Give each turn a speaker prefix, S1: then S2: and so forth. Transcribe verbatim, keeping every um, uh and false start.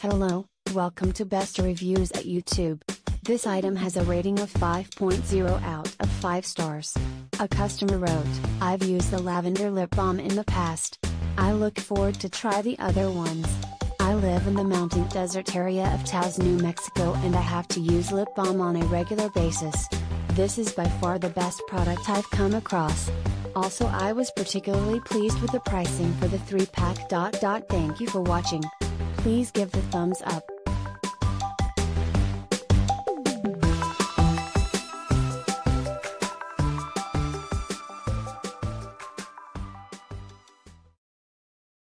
S1: Hello, welcome to Best Reviews at YouTube. This item has a rating of five point zero out of five stars. A customer wrote, "I've used the Lavender lip balm in the past. I look forward to try the other ones. I live in the mountain desert area of Taos, New Mexico, and I have to use lip balm on a regular basis. This is by far the best product I've come across. Also, I was particularly pleased with the pricing for the three pack. Thank you for watching. Please give the thumbs up.